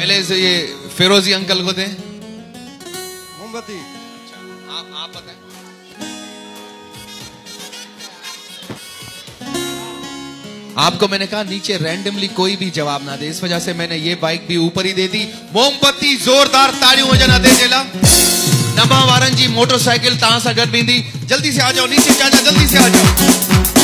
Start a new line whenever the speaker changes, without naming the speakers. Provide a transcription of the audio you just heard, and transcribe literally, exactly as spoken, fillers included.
पहले से ये फिरोजी अंकल को दें
मोमबत्ती।
आप आप बताएं। आपको मैंने कहा नीचे रैंडमली कोई भी जवाब ना दे, इस वजह से मैंने ये बाइक भी ऊपर ही दे दी। मोमबत्ती जोरदार तालियों वजह ना दे देला। नमा वारन जी मोटरसाइकिल तहां सां गॾु बींदी। जल्दी से आ जाओ, नीचे से आ जाओ, जल्दी से आ जाओ।